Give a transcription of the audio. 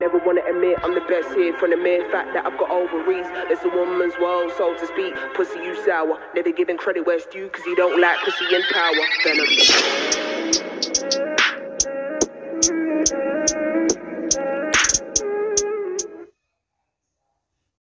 Never wanna admit I'm the best here from the mere fact that I've got ovaries. It's a woman's world, so to speak. Pussy, you sour. Never giving credit where it's due, cause you don't like pussy and power. Venom.